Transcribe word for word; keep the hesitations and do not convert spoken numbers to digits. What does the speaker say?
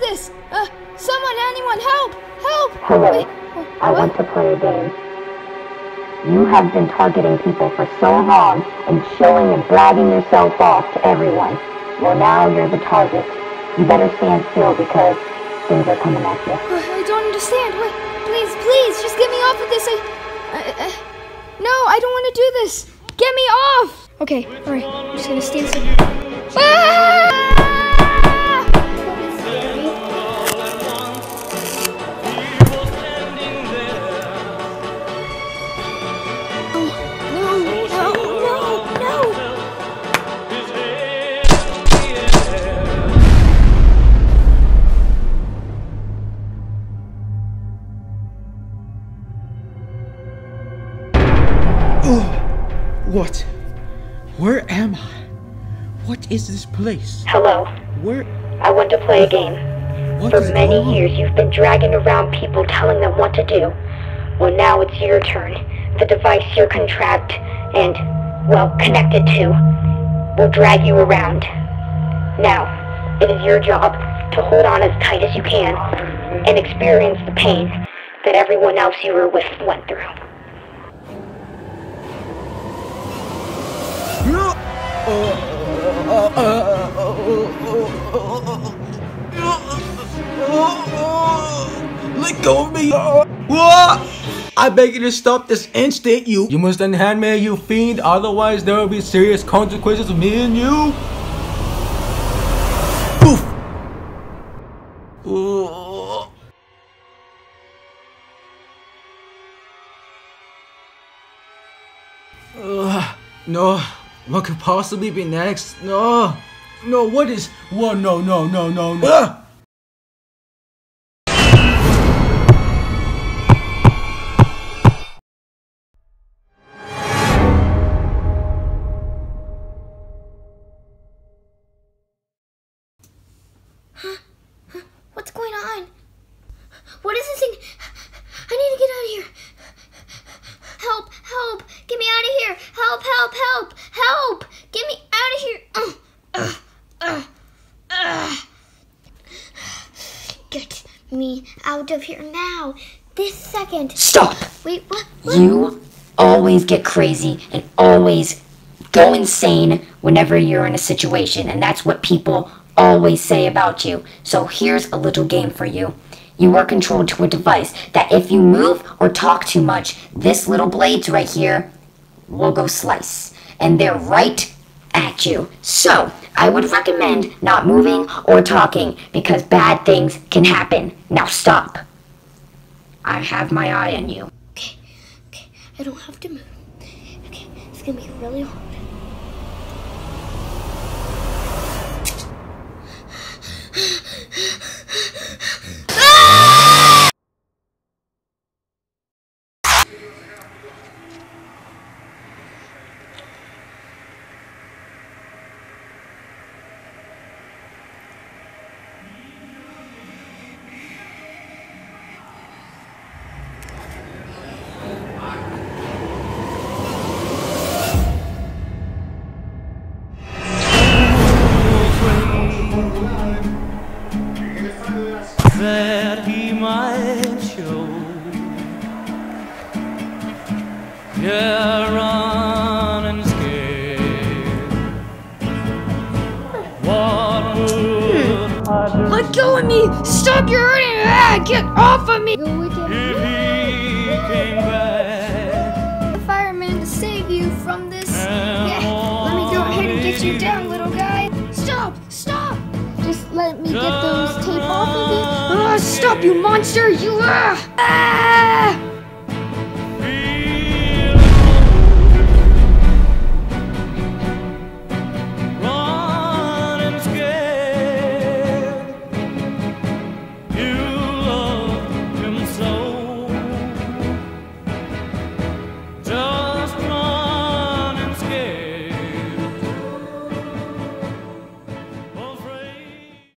this? Uh, someone, anyone, help! Help! Hello, Wait, I want to play a game. You have been targeting people for so long and showing and bragging yourself off to everyone. Well, now you're the target. You better stand still because things are coming at you. Uh, I don't understand. Wait, please, please, just get me off of this. I, I, I no, I don't want to do this. Get me off! Okay, alright, I'm just gonna stand still. Ah! What? Where am I? What is this place? Hello. Where? I want to play a game. What For is many going on? years you've been dragging around people telling them what to do. Well, now it's your turn. The device you're contract and, well, connected to will drag you around. Now, it is your job to hold on as tight as you can and experience the pain that everyone else you were with went through. Let go of me! I beg you to stop this instant, you! You must unhand me, you fiend, otherwise there will be serious consequences of me and you! Poof! Uh, no, what could possibly be next? No, no, what is? What? No, no, no, no, no. Uh! Huh? Huh? What's going on? What is this thing? I need to get out of here. Help! Help! Get me out of here! Help! Help! Help! Help! Get me out of here! Uh, uh, uh, uh. Get me out of here now! This second! Stop! Wait, what? what? You always get crazy and always go insane whenever you're in a situation, and that's what people always say about you. So here's a little game for you. You are controlled to a device that if you move or talk too much, this little blades right here will go slice. And they're right at you. So I would recommend not moving or talking because bad things can happen. Now stop. I have my eye on you. Okay, okay, I don't have to move. Okay, it's gonna be really hard. That he might show, yeah, run and scared. What would I do? Let go of me! Stop your hurting! Ah, get off of me! If he came back? The fireman to save you from this. Yeah, let me go ahead and get you down, little guy. Stop! Stop! Just let me get those tape off of you. Ah, stop, you monster! You ah! ah!